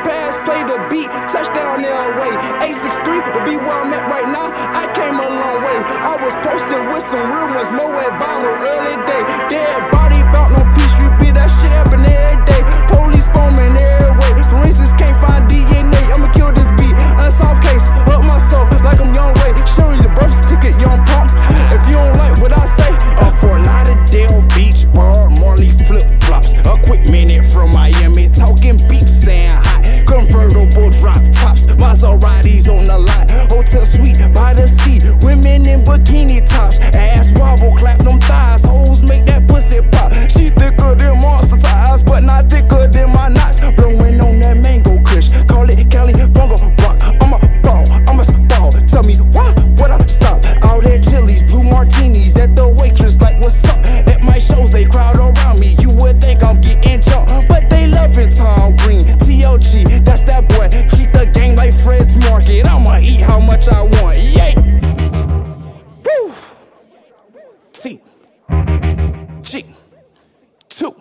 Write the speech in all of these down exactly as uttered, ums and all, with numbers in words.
pass, play the beat, touchdown L A. eight six three will be where I'm at right now. I came a long way. I was posting with some real ones, Moet bottle early day. Dead body found on P Street, be that shit happen every day. Police foaming every way. For instance, can't find D N A. I'ma kill this beat. Unsolved case, up my soul like I'm Young Ray. Show you your birth certificate, young pump. If you don't like what I say, I'm for Lauderdale Beach, bar, Marley flip flops. A quick minute from Miami, talking beats, saying hot. Convertible drop tops, Maseratis on the lot. Hotel suite by the sea, women in bikini tops. Ass wobble, clap them thighs, hoes make that pussy pop. She thicker than monster ties, but not thicker than my knots. Blowing on that mango kush, call it Cali Bongo Rock. I'm a ball, I'm a ball. Tell me why would I stop? All that chilies, blue martinis at the waitress, like what's up? At my shows they crowd around me. You would think I'm getting jumped, but they loving Tom Green. T L G, that's that boy. Treat the gang like Fred's Market. I'ma eat how much I want. Yay! Woo! T G two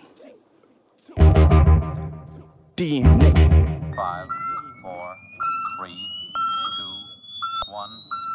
D N A. Five, four, three, two, one.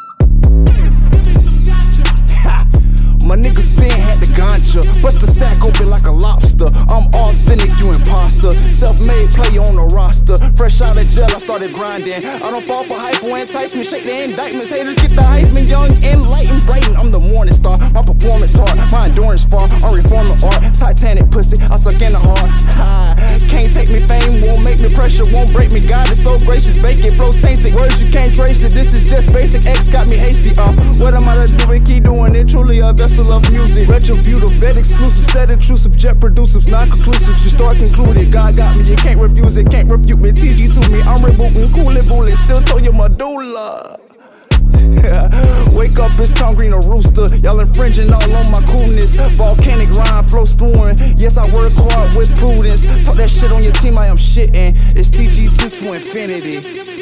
My nigga Spin had the ganja, bust the sack open like a lobster. I'm authentic, you imposter. Self-made play on the roster. Fresh out of jail, I started grinding. I don't fall for hypo, entice me, shake the indictments. Haters get the Heisman, young, enlightened, brighten. I'm the morning star. My performance hard, my endurance far. I'm reforming art, Titanic pussy, I suck in the heart. Ha, can't take me, fame won't make me, pressure won't break me. God is so gracious, bacon flow tainted. Words you can't trace it. This is just basic. X got me hasty. Uh, what am I to do and keep doing it? Truly a vessel of music. Retributive, vet exclusive, set intrusive, jet producers, non-conclusive. You start concluded. God got me, you can't refuse it, can't refute me. T G to me, I'm rebooting, cool it, bullet. Still told you medulla. Wake up, it's Tom Green, a rooster. Y'all infringing all on my coolness. Volcanic rhyme, flow spewing. Yes, I work hard with prudence. Talk that shit on your team, I am shitting. It's T G two to infinity.